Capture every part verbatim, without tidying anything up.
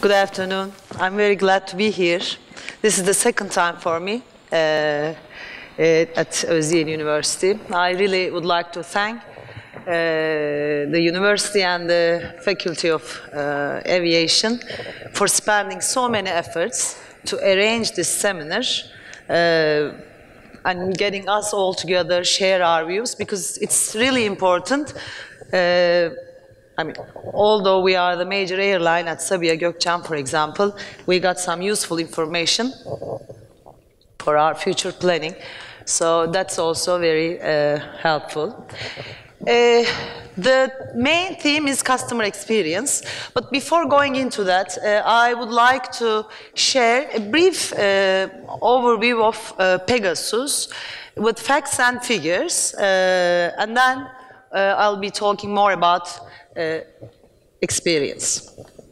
Good afternoon. I'm very glad to be here. This is the second time for me uh, at Ozyegin University. I really would like to thank uh, the university and the Faculty of uh, Aviation for spending so many efforts to arrange this seminar uh, and getting us all together, share our views, because it's really important. Uh, I mean, although we are the major airline at Sabiha, Gokcen, for example, we got some useful information for our future planning. So that's also very uh, helpful. Uh, the main theme is customer experience. But before going into that, uh, I would like to share a brief uh, overview of uh, Pegasus with facts and figures. Uh, and then uh, I'll be talking more about Uh, experience.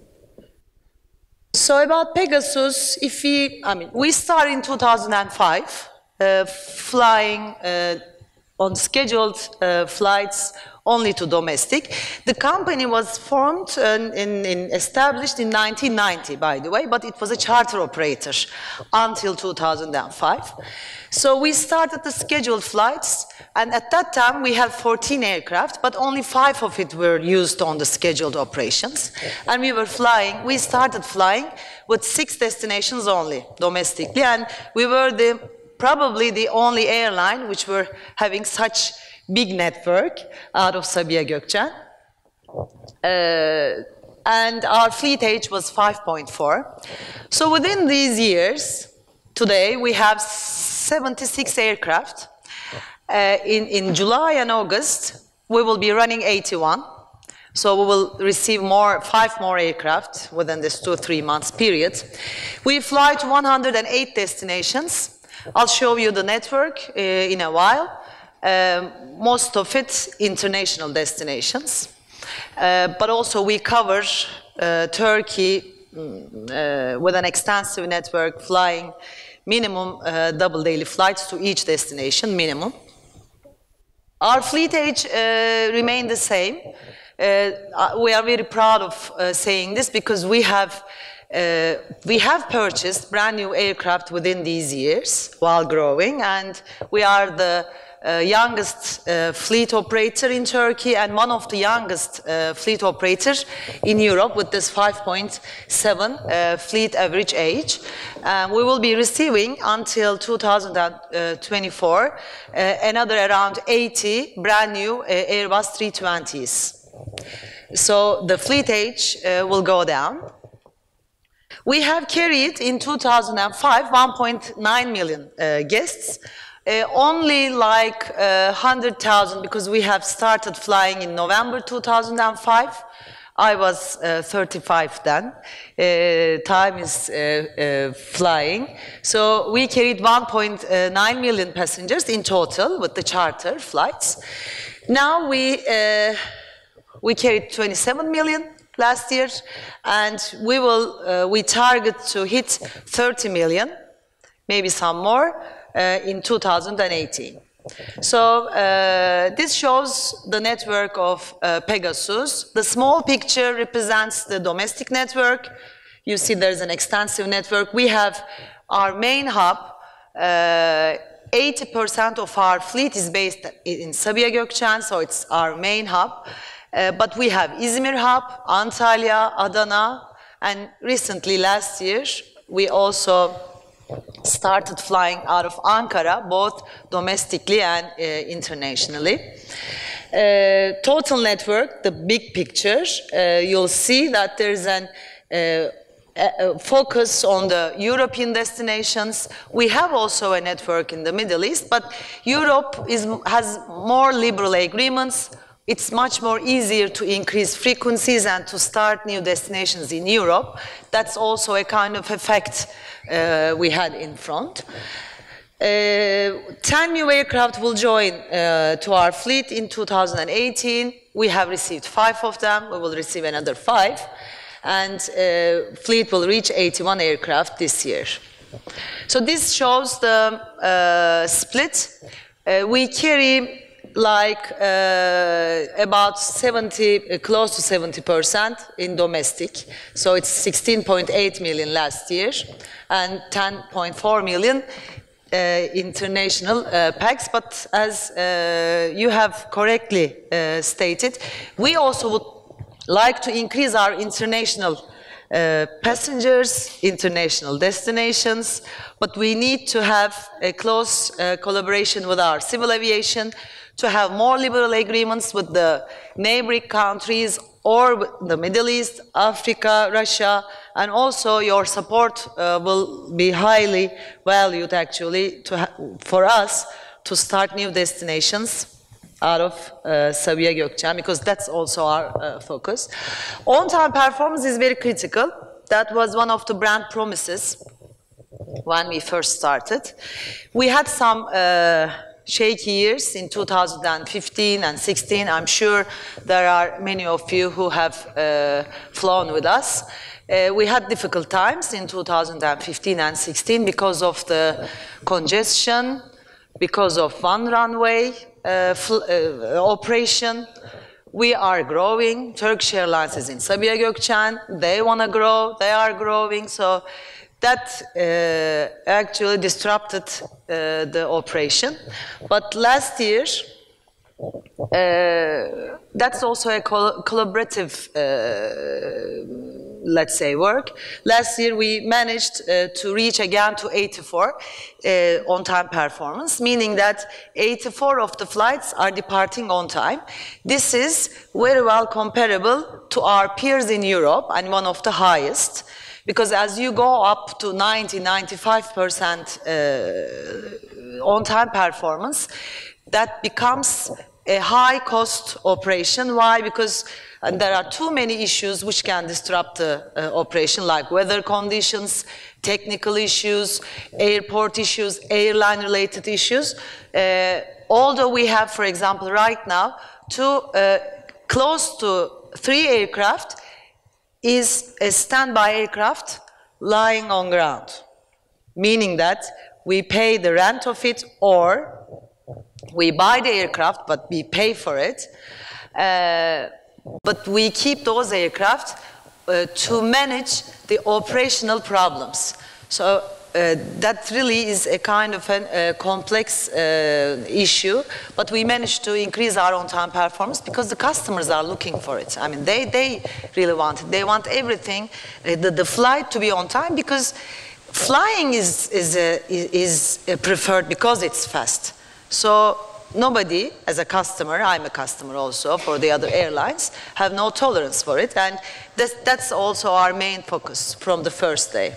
So about Pegasus, if we, I mean, we started in two thousand five, uh, flying uh, on scheduled uh, flights only to domestic. The company was formed and in, in established in nineteen ninety, by the way, but it was a charter operator until two thousand five. So we started the scheduled flights, and at that time we had fourteen aircraft, but only five of it were used on the scheduled operations. And we were flying, we started flying with six destinations only, domestically, and we were the, probably the only airline which were having such big network out of Sabiha Gokcen. Uh, and our fleet age was five point four. So within these years, today we have seventy-six aircraft. Uh, in, in July and August, we will be running eighty-one. So we will receive more, five more aircraft within this two, three months period. We fly to one hundred eight destinations. I'll show you the network uh, in a while. Uh, most of it international destinations. Uh, but also we cover uh, Turkey uh, with an extensive network, flying minimum uh, double daily flights to each destination, minimum. Our fleet age uh, remained the same. Uh, we are very proud of uh, saying this because we have, uh, we have purchased brand new aircraft within these years while growing, and we are the uh, youngest uh, fleet operator in Turkey and one of the youngest uh, fleet operators in Europe with this five point seven uh, fleet average age. Uh, we will be receiving until two thousand twenty-four uh, another around eighty brand new uh, Airbus three twenties. So the fleet age uh, will go down. We have carried in two thousand five one point nine million uh, guests. Uh, only like uh, one hundred thousand, because we have started flying in November two thousand five. I was uh, thirty-five then. Uh, time is uh, uh, flying. So we carried one point nine million passengers in total with the charter flights. Now we, uh, we carried twenty-seven million last year, and we will, uh, we target to hit thirty million, maybe some more, uh, in two thousand eighteen. So uh, this shows the network of uh, Pegasus. The small picture represents the domestic network. You see there's an extensive network. We have our main hub. eighty percent uh, of our fleet is based in Sabiha Gokcen, so it's our main hub. Uh, but we have Izmir hub, Antalya, Adana, and recently last year we also started flying out of Ankara, both domestically and uh, internationally. Uh, total network, the big picture, uh, you'll see that there's an uh, a focus on the European destinations. We have also a network in the Middle East, but Europe is, has more liberal agreements. It's much more easier to increase frequencies and to start new destinations in Europe. That's also a kind of effect uh, we had in front. Uh, ten new aircraft will join uh, to our fleet in two thousand eighteen. We have received five of them. We will receive another five. And uh, fleet will reach eighty-one aircraft this year. So this shows the uh, split. Uh, we carry like uh, about seventy, uh, close to seventy percent in domestic. So it's sixteen point eight million last year and ten point four million uh, international uh, packs. But as uh, you have correctly uh, stated, we also would like to increase our international Uh, passengers, international destinations, but we need to have a close uh, collaboration with our civil aviation to have more liberal agreements with the neighboring countries or the Middle East, Africa, Russia, and also your support uh, will be highly valued actually to for us to start new destinations out of uh, Sabiha Gokcen, because that's also our uh, focus. On-time performance is very critical. That was one of the brand promises when we first started. We had some uh, shaky years in two thousand fifteen and sixteen. I'm sure there are many of you who have uh, flown with us. Uh, we had difficult times in two thousand fifteen and sixteen because of the congestion, because of one runway uh, uh, operation. We are growing. Turkish Airlines is in Sabiha Gokcen. They want to grow. They are growing. So that uh, actually disrupted uh, the operation. But last year, uh, that's also a col collaborative, uh, let's say, work. Last year, we managed uh, to reach again to eighty-four uh, on-time performance, meaning that eighty-four of the flights are departing on time. This is very well comparable to our peers in Europe and one of the highest. Because as you go up to ninety, ninety-five percent uh, on-time performance, that becomes a high-cost operation. Why? Because and there are too many issues which can disrupt the uh, operation, like weather conditions, technical issues, airport issues, airline-related issues. Uh, although we have, for example, right now, two, uh, close to three aircraft is a standby aircraft lying on ground, meaning that we pay the rent of it or we buy the aircraft, but we pay for it. Uh, but we keep those aircraft uh, to manage the operational problems. So uh, that really is a kind of a uh, complex uh, issue, but we managed to increase our on-time performance because the customers are looking for it. I mean, they, they really want it. They want everything, uh, the, the flight to be on time, because flying is, is, uh, is preferred because it's fast. So nobody, as a customer, I'm a customer also for the other airlines, have no tolerance for it, and that's, that's also our main focus from the first day.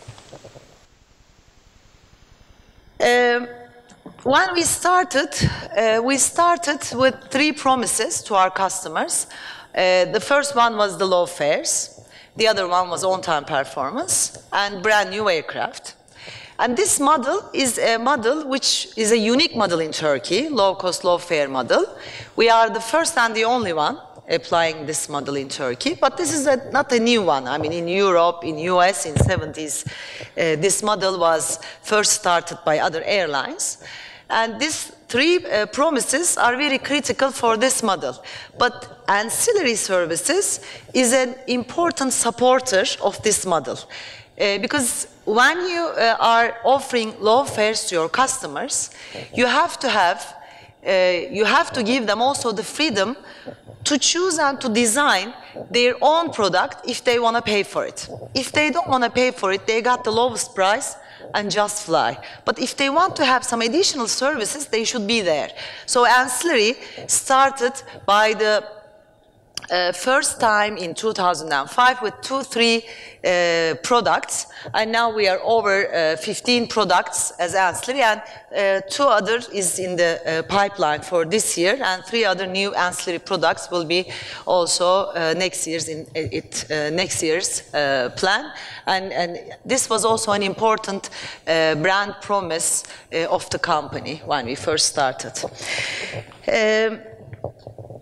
Um, when we started, uh, we started with three promises to our customers. Uh, the first one was the low fares, the other one was on-time performance, and brand new aircraft. And this model is a model which is a unique model in Turkey, low-cost, low-fare model. We are the first and the only one applying this model in Turkey, but this is a, not a new one. I mean, in Europe, in U S, in the seventies, uh, this model was first started by other airlines. And these three uh, promises are very critical for this model. But ancillary services is an important supporter of this model. Uh, because when you uh, are offering low fares to your customers, you have to have, uh, you have to give them also the freedom to choose and to design their own product if they want to pay for it. If they don't want to pay for it, they got the lowest price and just fly. But if they want to have some additional services, they should be there. So ancillary started by the Uh, first time in two thousand five with two, three uh, products, and now we are over uh, fifteen products as ancillary, and uh, two others is in the uh, pipeline for this year, and three other new ancillary products will be also uh, next year's in it uh, next year's uh, plan, and and this was also an important uh, brand promise uh, of the company when we first started. Um,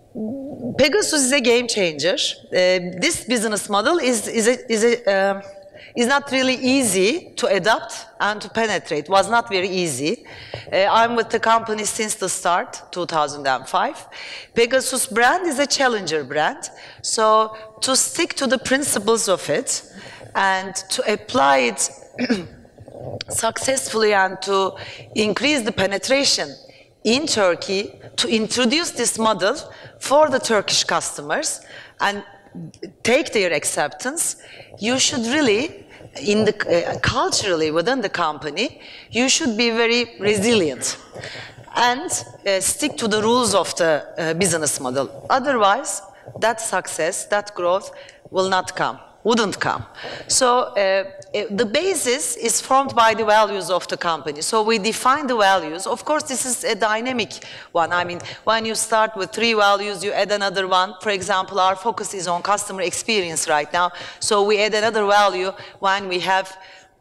Pegasus is a game changer. Uh, this business model is, is, a, is a, uh, is not really easy to adapt and to penetrate. It was not very easy. Uh, I'm with the company since the start, two thousand five. Pegasus brand is a challenger brand. So to stick to the principles of it and to apply it successfully and to increase the penetration in Turkey, to introduce this model for the Turkish customers and take their acceptance, you should really, in the, uh, culturally within the company, you should be very resilient and uh, stick to the rules of the uh, business model. Otherwise, that success, that growth will not come. Wouldn't come. So uh, the basis is formed by the values of the company. So we define the values. Of course, this is a dynamic one. I mean, when you start with three values, you add another one. For example, our focus is on customer experience right now. So we add another value when we have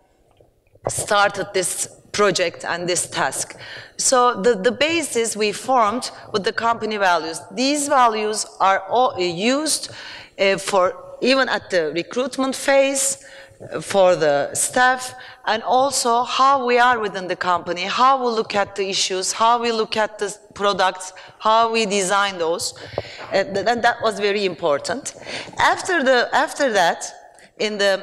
started this project and this task. So the, the basis we formed with the company values. These values are all used uh, for even at the recruitment phase, for the staff, and also how we are within the company, how we look at the issues, how we look at the products, how we design those. And that was very important. After, the, after that, in the,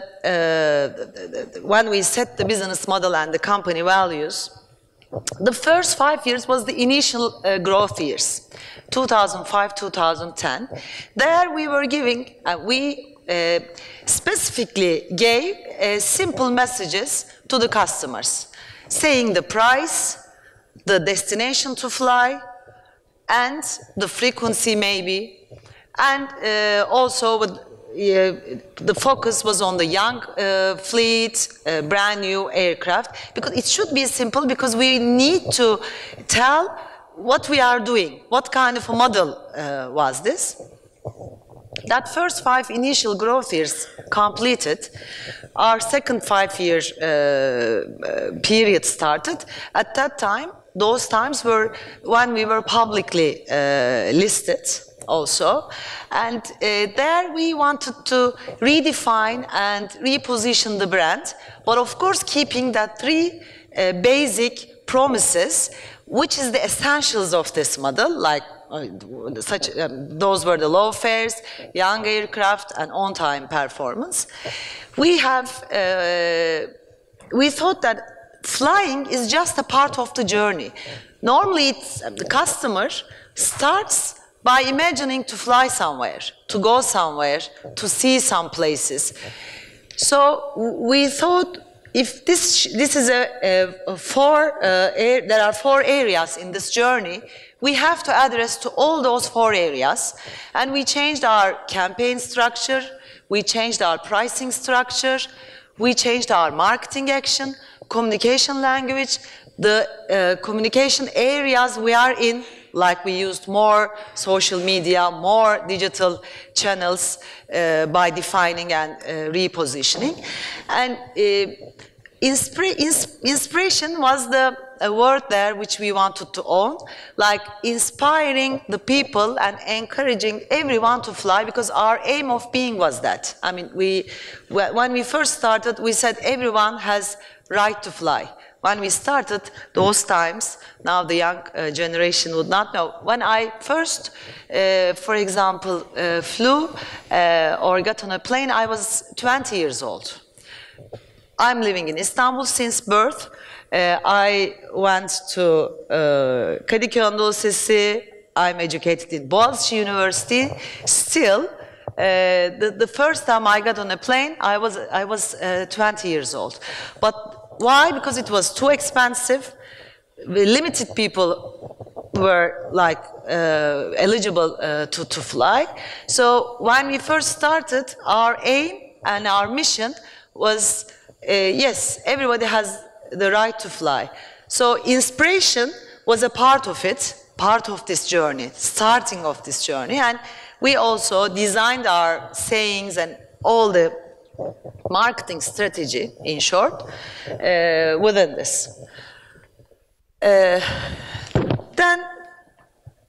uh, when we set the business model and the company values, the first five years was the initial uh, growth years, two thousand five, two thousand ten. There we were giving, uh, we uh, specifically gave uh, simple messages to the customers, saying the price, the destination to fly, and the frequency maybe, and uh, also with, uh, the focus was on the young uh, fleet, uh, brand new aircraft, because it should be simple, because we need to tell what we are doing, what kind of a model uh, was this. That first five initial growth years completed, our second five-year uh, uh, period started. At that time, those times were when we were publicly uh, listed also, and uh, there we wanted to redefine and reposition the brand, but of course keeping that three uh, basic promises, which is the essentials of this model, like uh, such, um, those were the low fares, young aircraft, and on-time performance. We have, uh, we thought that flying is just a part of the journey. Normally, it's, um, the customer starts by imagining to fly somewhere, to go somewhere, to see some places. So we thought, if this, this is a, a, a four, uh, air, there are four areas in this journey, we have to address to all those four areas. And we changed our campaign structure, we changed our pricing structure, we changed our marketing action, communication language, the uh, communication areas we are in, like we used more social media, more digital channels uh, by defining and uh, repositioning. And uh, inspira ins inspiration was the a word there which we wanted to own, like inspiring the people and encouraging everyone to fly, because our aim of being was that. I mean, we, when we first started, we said everyone has right to fly. When we started those times, now the young uh, generation would not know. When I first, uh, for example, uh, flew uh, or got on a plane, I was twenty years old. I'm living in Istanbul since birth. Uh, I went to uh, Gokcen. I'm educated in Boğaziçi University. Still, uh, the, the first time I got on a plane, I was, I was uh, twenty years old. But why? Because it was too expensive. Limited people were like uh, eligible uh, to, to fly. So when we first started, our aim and our mission was, uh, yes, everybody has the right to fly. So inspiration was a part of it, part of this journey, starting of this journey. And we also designed our sayings and all the marketing strategy, in short, uh, within this. Uh, then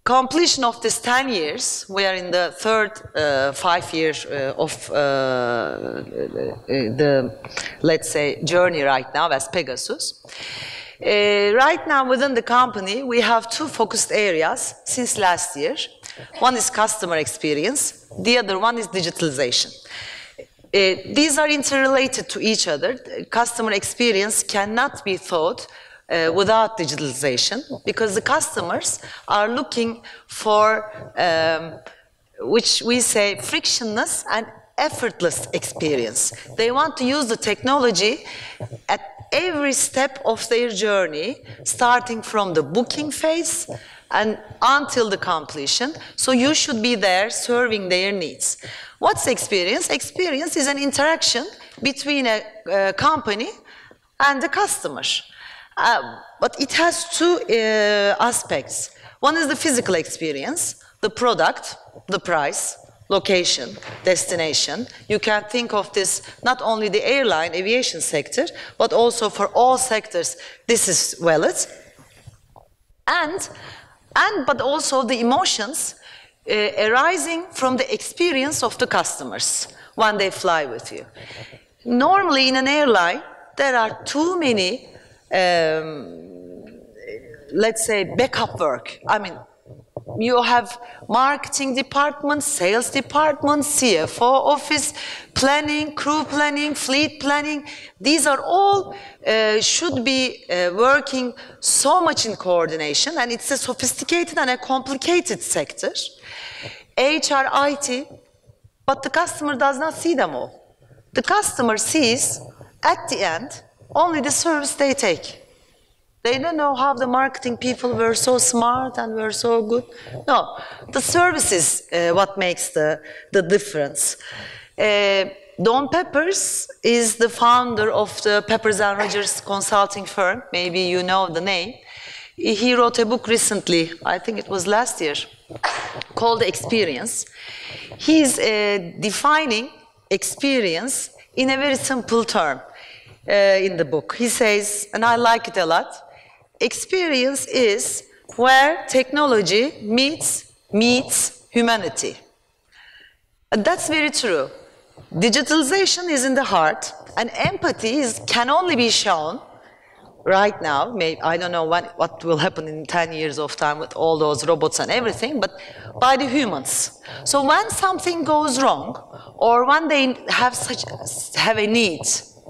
completion of this ten years, we are in the third uh, five years uh, of uh, the, let's say, journey right now as Pegasus. Uh, right now within the company, we have two focused areas since last year. One is customer experience, the other one is digitalization. Uh, these are interrelated to each other. Customer experience cannot be thought uh, without digitalization because the customers are looking for, um, which we say, frictionless and effortless experience. They want to use the technology at every step of their journey, starting from the booking phase and until the completion. So you should be there serving their needs. What's experience? Experience is an interaction between a, a company and the customer. Uh, but it has two uh, aspects. One is the physical experience, the product, the price, location, destination. You can think of this not only the airline, aviation sector, but also for all sectors, this is valid. And, and but also the emotions uh, arising from the experience of the customers when they fly with you. Normally in an airline, there are too many, um, let's say, backup work. I mean, you have marketing department, sales department, C F O office, planning, crew planning, fleet planning. These are all uh, should be uh, working so much in coordination, and it's a sophisticated and a complicated sector. H R, I T, but the customer does not see them all. The customer sees, at the end, only the service they take. They don't know how the marketing people were so smart and were so good. No, the service is uh, what makes the, the difference. Uh, Don Peppers is the founder of the Peppers and Rogers consulting firm. Maybe you know the name. He wrote a book recently, I think it was last year, called Experience. He's uh, defining experience in a very simple term uh, in the book. He says, and I like it a lot, experience is where technology meets, meets humanity. And that's very true. Digitalization is in the heart, and empathy is, can only be shown right now. Maybe, I don't know what, what will happen in ten years of time with all those robots and everything, but by the humans. So when something goes wrong, or when they have, such, have a need,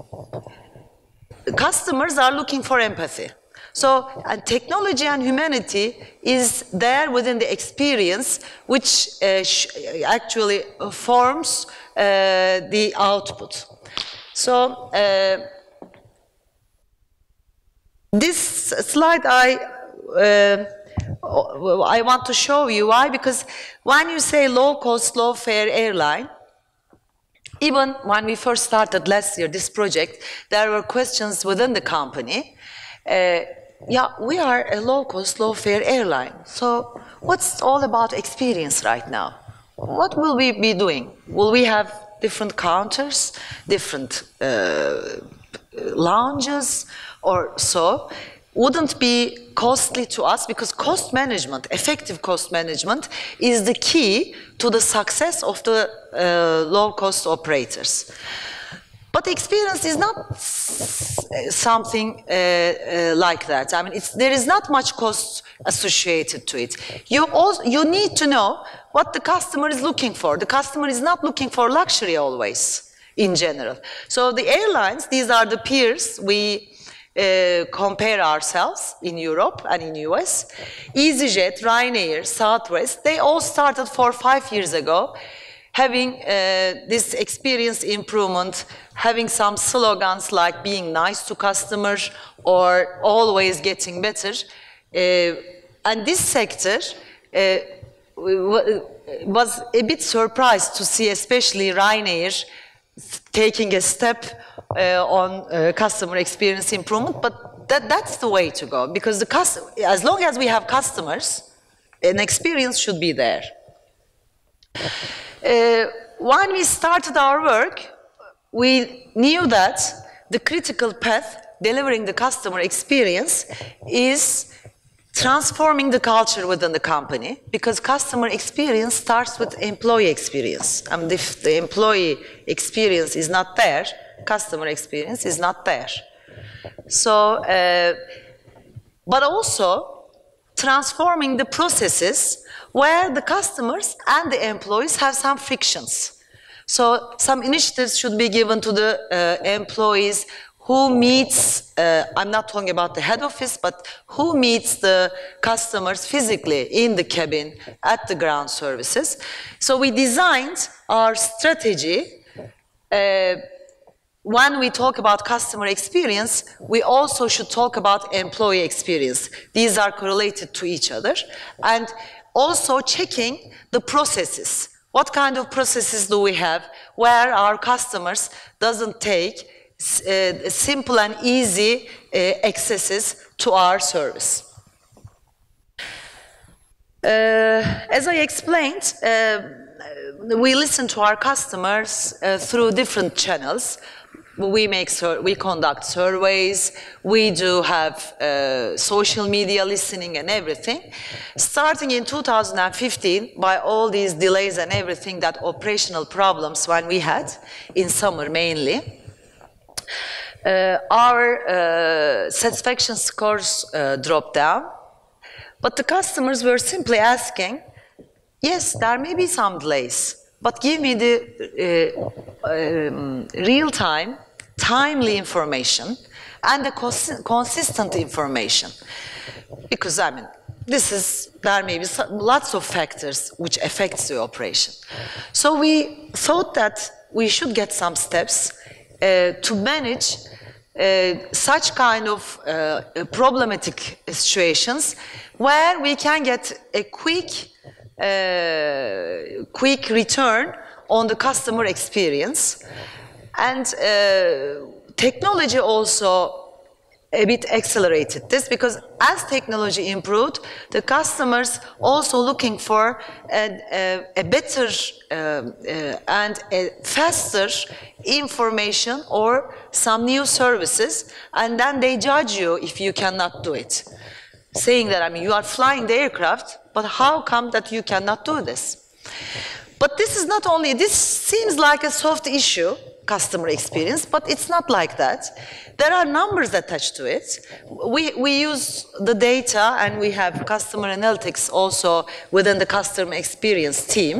customers are looking for empathy. So and technology and humanity is there within the experience, which uh, sh actually forms uh, the output. So uh, this slide I, uh, I want to show you why, because when you say low-cost, low-fare airline, even when we first started last year this project, there were questions within the company. Uh, Yeah, we are a low-cost, low-fare airline. So what's all about experience right now? What will we be doing? Will we have different counters, different uh, lounges, or so? Wouldn't be costly to us, because cost management, effective cost management, is the key to the success of the uh, low-cost operators. But experience is not something uh, uh, like that. I mean, it's, there is not much cost associated to it. You, also, you need to know what the customer is looking for. The customer is not looking for luxury always, in general. So the airlines, these are the peers we uh, compare ourselves in Europe and in U S. EasyJet, Ryanair, Southwest, they all started four or five years ago, having uh, this experience improvement, having some slogans like being nice to customers or always getting better. Uh, and this sector uh, was a bit surprised to see, especially Ryanair, taking a step uh, on uh, customer experience improvement. But that, that's the way to go, because the custom, as long as we have customers, an experience should be there. Uh, when we started our work, we knew that the critical path delivering the customer experience is transforming the culture within the company, because customer experience starts with employee experience. And if the employee experience is not there, customer experience is not there. So, uh, but also transforming the processes where the customers and the employees have some frictions. So some initiatives should be given to the uh, employees who meets, uh, I'm not talking about the head office, but who meets the customers physically in the cabin at the ground services. So we designed our strategy. Uh, when we talk about customer experience, we also should talk about employee experience. These are correlated to each other. And also checking the processes. What kind of processes do we have where our customers doesn't take uh, simple and easy uh, accesses to our service? Uh, as I explained, uh, we listen to our customers uh, through different channels. We make, we conduct surveys, we do have uh, social media listening and everything. Starting in two thousand fifteen, by all these delays and everything, that operational problems when we had, in summer mainly, uh, our uh, satisfaction scores uh, dropped down. But the customers were simply asking, yes, there may be some delays, but give me the uh, um, real-time, timely information and the cons consistent information. Because, I mean, this is, there may be some, lots of factors which affects the operation. So we thought that we should get some steps uh, to manage uh, such kind of uh, problematic situations where we can get a quick, uh, quick return on the customer experience. And uh, technology also a bit accelerated this, because as technology improved, the customers also looking for a, a, a better uh, uh, and a faster information or some new services, and then they judge you if you cannot do it. Saying that, I mean, you are flying the aircraft, but how come that you cannot do this? But this is not only, this seems like a soft issue, customer experience, but it's not like that. There are numbers attached to it. We, we use the data, and we have customer analytics also within the customer experience team.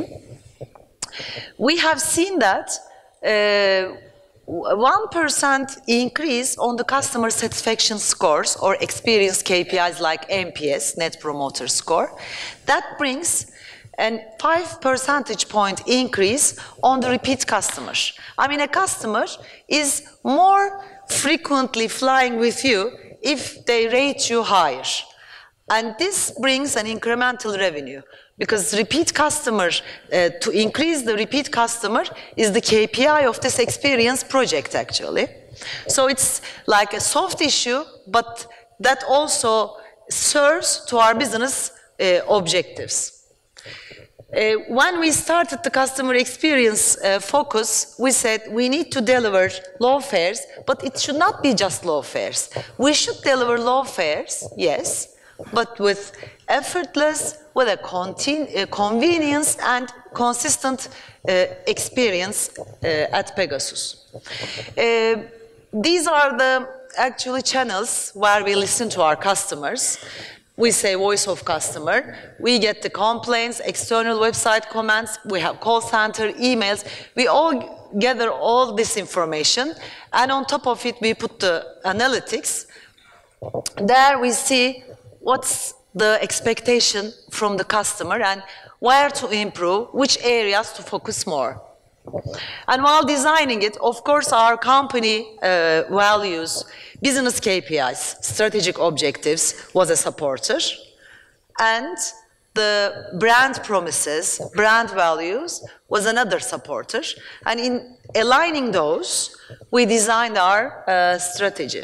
We have seen that uh, one percent increase on the customer satisfaction scores or experience K P Is like N P S, Net Promoter Score, that brings and five percentage point increase on the repeat customers. I mean, a customer is more frequently flying with you if they rate you higher. And this brings an incremental revenue, because repeat customer, uh, to increase the repeat customer is the K P I of this experience project actually. So it's like a soft issue, but that also serves to our business uh, objectives. Uh, when we started the customer experience uh, focus, we said we need to deliver low fares, but it should not be just low fares. We should deliver low fares, yes, but with effortless, with a, a convenience and consistent uh, experience uh, at Pegasus. Uh, these are the actually channels where we listen to our customers. We say voice of customer, we get the complaints, external website comments, we have call center, emails, we all gather all this information, and on top of it we put the analytics. There we see what's the expectation from the customer and where to improve, which areas to focus more. And while designing it, of course, our company uh, values, business K P Is, strategic objectives, was a supporter. And the brand promises, brand values, was another supporter. And in aligning those, we designed our uh, strategy.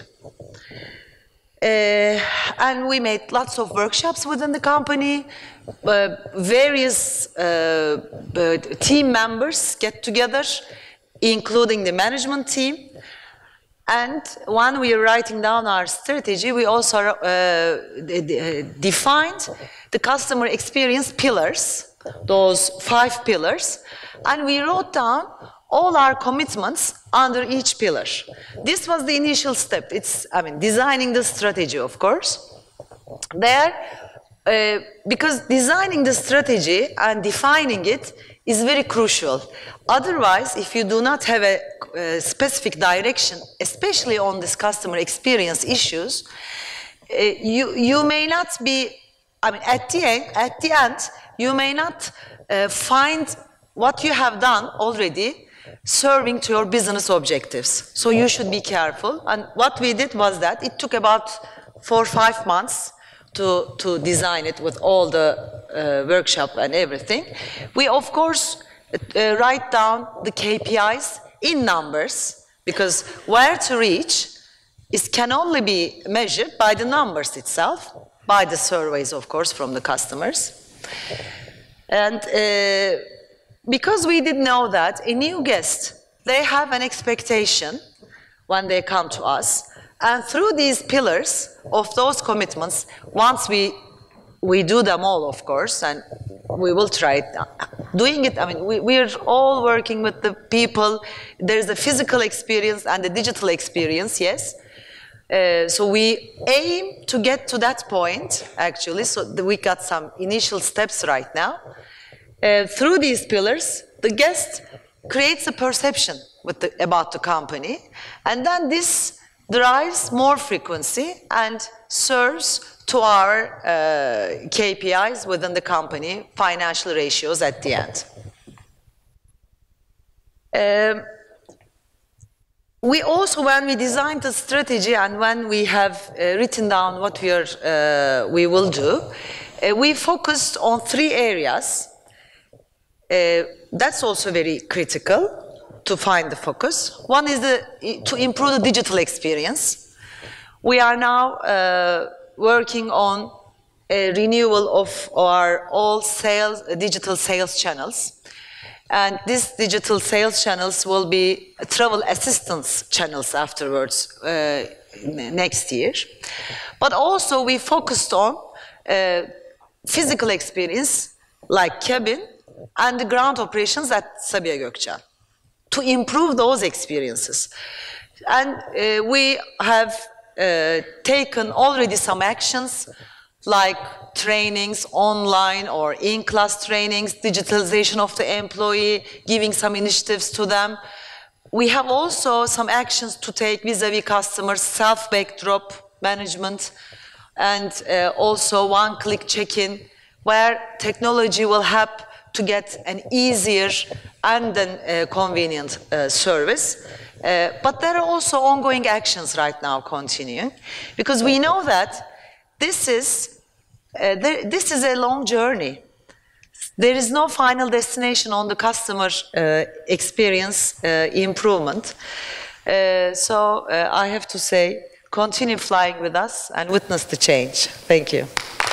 Uh, and we made lots of workshops within the company. Uh, various uh, uh, team members get together, including the management team. And when we are writing down our strategy, we also uh, defined the customer experience pillars, those five pillars, and we wrote down all our commitments under each pillar. This was the initial step. It's, I mean, designing the strategy, of course. There, uh, because designing the strategy and defining it is very crucial. Otherwise, if you do not have a uh, specific direction, especially on this customer experience issues, uh, you, you may not be, I mean, at the end, at the end you may not uh, find what you have done already serving to your business objectives. So you should be careful. And what we did was that it took about four or five months to, to design it with all the uh, workshop and everything. We, of course, uh, write down the K P Is in numbers, because where to reach is can only be measured by the numbers itself, by the surveys, of course, from the customers. And uh, because we did know that a new guest, they have an expectation when they come to us. And through these pillars of those commitments, once we, we do them all, of course, and we will try it, doing it, I mean, we, we're all working with the people. There's the physical experience and the digital experience, yes. Uh, so we aim to get to that point, actually, so we got some initial steps right now. Uh, through these pillars, the guest creates a perception with the, about the company, and then this drives more frequency and serves to our uh, K P Is within the company, financial ratios at the end. Um, we also, when we designed the strategy and when we have uh, written down what we, are, uh, we will do, uh, we focused on three areas. Uh, that's also very critical to find the focus. One is the, to improve the digital experience. We are now uh, working on a renewal of our all sales, uh, digital sales channels. And these digital sales channels will be travel assistance channels afterwards uh, next year. But also we focused on uh, physical experience like cabin and the ground operations at Sabiha Gokcen, to improve those experiences. And uh, we have uh, taken already some actions like trainings online or in-class trainings, digitalization of the employee, giving some initiatives to them. We have also some actions to take vis-a-vis customers, self-backdrop management, and uh, also one-click check-in, where technology will help to get an easier and then uh, convenient uh, service. Uh, but there are also ongoing actions right now continuing, because we know that this is, uh, there, this is a long journey. There is no final destination on the customer uh, experience uh, improvement. Uh, so uh, I have to say, continue flying with us and witness the change. Thank you.